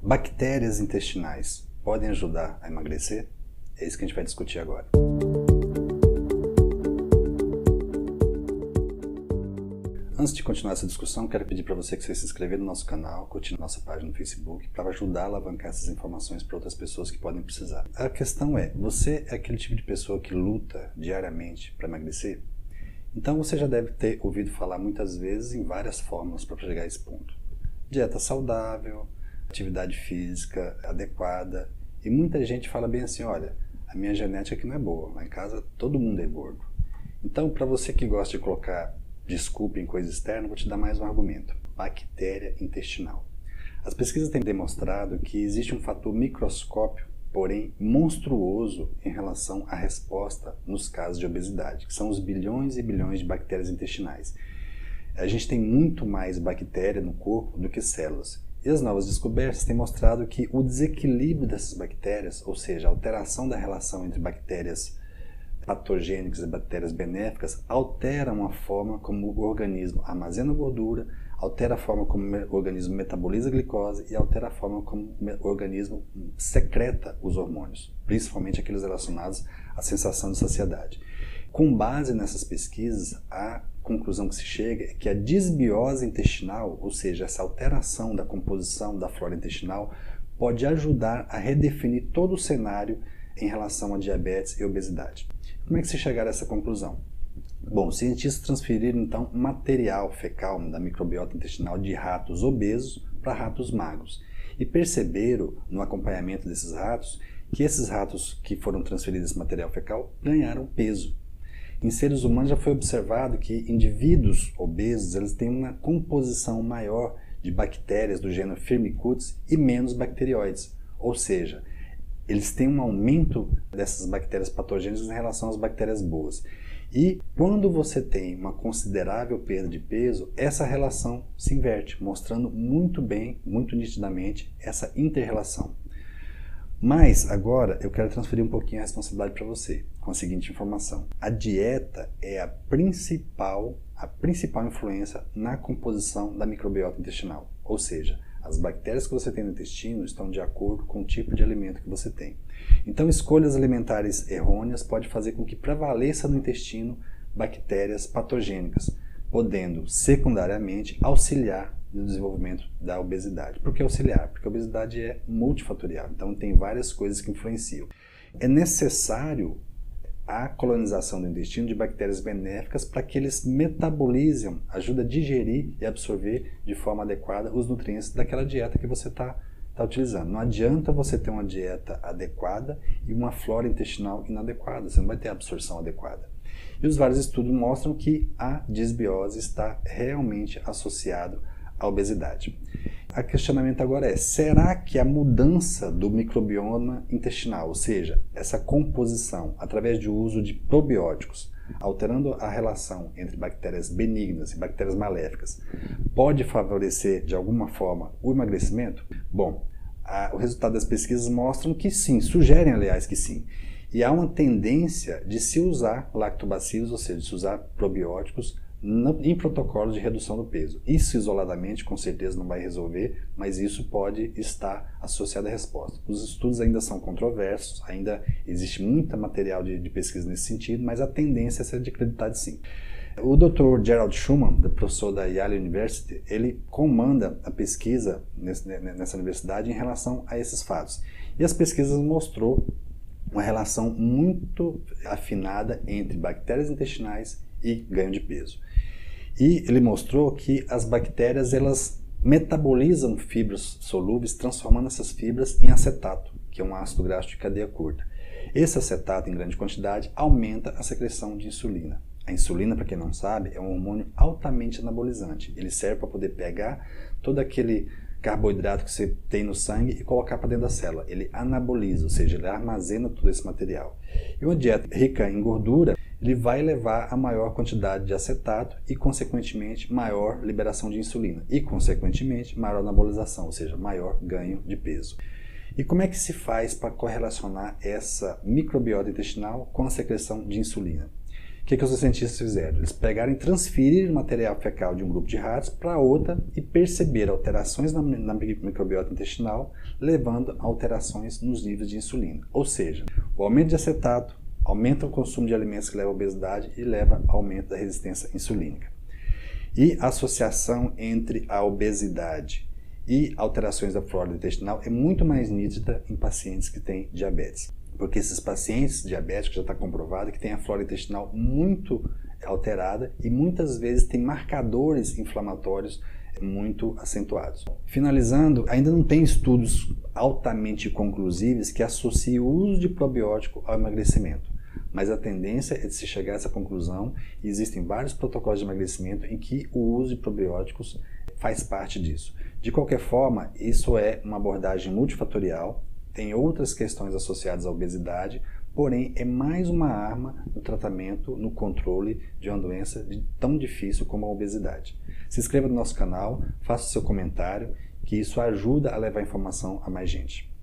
Bactérias intestinais podem ajudar a emagrecer? É isso que a gente vai discutir agora. Antes de continuar essa discussão, quero pedir para você que você se inscreva no nosso canal, curtir nossa página no Facebook, para ajudar a alavancar essas informações para outras pessoas que podem precisar. A questão é, você é aquele tipo de pessoa que luta diariamente para emagrecer? Então você já deve ter ouvido falar muitas vezes em várias fórmulas para chegar a esse ponto. Dieta saudável, atividade física adequada, e muita gente fala bem assim, olha, a minha genética aqui não é boa, lá em casa todo mundo é gordo. Então, para você que gosta de colocar desculpa em coisa externa, vou te dar mais um argumento. Bactéria intestinal. As pesquisas têm demonstrado que existe um fator microscópio, porém monstruoso, em relação à resposta nos casos de obesidade, que são os bilhões e bilhões de bactérias intestinais. A gente tem muito mais bactéria no corpo do que células. E as novas descobertas têm mostrado que o desequilíbrio dessas bactérias, ou seja, a alteração da relação entre bactérias patogênicas e bactérias benéficas, alteram a forma como o organismo armazena gordura, altera a forma como o organismo metaboliza a glicose e altera a forma como o organismo secreta os hormônios, principalmente aqueles relacionados à sensação de saciedade. Com base nessas pesquisas, a conclusão que se chega é que a disbiose intestinal, ou seja, essa alteração da composição da flora intestinal, pode ajudar a redefinir todo o cenário em relação a diabetes e obesidade. Como é que se chegaram a essa conclusão? Bom, os cientistas transferiram então material fecal da microbiota intestinal de ratos obesos para ratos magros e perceberam no acompanhamento desses ratos que esses ratos que foram transferidos esse material fecal ganharam peso. Em seres humanos já foi observado que indivíduos obesos eles têm uma composição maior de bactérias do gênero Firmicutes e menos bacterióides, ou seja, eles têm um aumento dessas bactérias patogênicas em relação às bactérias boas. E quando você tem uma considerável perda de peso, essa relação se inverte, mostrando muito bem, muito nitidamente, essa inter-relação. Mas agora eu quero transferir um pouquinho a responsabilidade para você, com a seguinte informação. A dieta é a principal influência na composição da microbiota intestinal, ou seja, as bactérias que você tem no intestino estão de acordo com o tipo de alimento que você tem. Então, escolhas alimentares errôneas podem fazer com que prevaleça no intestino bactérias patogênicas, podendo, secundariamente, auxiliar no desenvolvimento da obesidade. Por que auxiliar? Porque a obesidade é multifatorial, então tem várias coisas que influenciam. É necessário a colonização do intestino de bactérias benéficas para que eles metabolizem, ajuda a digerir e absorver de forma adequada os nutrientes daquela dieta que você está utilizando. Não adianta você ter uma dieta adequada e uma flora intestinal inadequada, você não vai ter a absorção adequada. E os vários estudos mostram que a disbiose está realmente associado à obesidade. O questionamento agora é, será que a mudança do microbioma intestinal, ou seja, essa composição através do uso de probióticos, alterando a relação entre bactérias benignas e bactérias maléficas, pode favorecer de alguma forma o emagrecimento? Bom, o resultado das pesquisas mostram que sim, sugerem aliás que sim. E há uma tendência de se usar lactobacilos, ou seja, de se usar probióticos em protocolos de redução do peso. Isso isoladamente com certeza não vai resolver, mas isso pode estar associado à resposta. Os estudos ainda são controversos, ainda existe muito material de pesquisa nesse sentido, mas a tendência é ser de acreditar de sim. O Dr. Gerald Schumann, professor da Yale University, ele comanda a pesquisa nessa universidade em relação a esses fatos. E as pesquisas mostrou uma relação muito afinada entre bactérias intestinais e ganho de peso. E ele mostrou que as bactérias elas metabolizam fibras solúveis, transformando essas fibras em acetato, que é um ácido graxo de cadeia curta. Esse acetato, em grande quantidade, aumenta a secreção de insulina. A insulina, para quem não sabe, é um hormônio altamente anabolizante. Ele serve para poder pegar todo aquele carboidrato que você tem no sangue e colocar para dentro da célula. Ele anaboliza, ou seja, ele armazena todo esse material. E uma dieta rica em gordura, ele vai levar a maior quantidade de acetato e, consequentemente, maior liberação de insulina e, consequentemente, maior anabolização, ou seja, maior ganho de peso. E como é que se faz para correlacionar essa microbiota intestinal com a secreção de insulina? O que os cientistas fizeram? Eles pegaram e transferiram o material fecal de um grupo de ratos para outra e perceberam alterações na microbiota intestinal, levando a alterações nos níveis de insulina. Ou seja, o aumento de acetato aumenta o consumo de alimentos que levam à obesidade e leva ao aumento da resistência insulínica. E a associação entre a obesidade e alterações da flora intestinal é muito mais nítida em pacientes que têm diabetes. Porque esses pacientes diabéticos já está comprovado que têm a flora intestinal muito alterada e muitas vezes tem marcadores inflamatórios muito acentuados. Finalizando, ainda não tem estudos altamente conclusivos que associem o uso de probiótico ao emagrecimento, mas a tendência é de se chegar a essa conclusão e existem vários protocolos de emagrecimento em que o uso de probióticos faz parte disso. De qualquer forma, isso é uma abordagem multifatorial, tem outras questões associadas à obesidade, porém é mais uma arma no tratamento, no controle de uma doença tão difícil como a obesidade. Se inscreva no nosso canal, faça o seu comentário, que isso ajuda a levar informação a mais gente.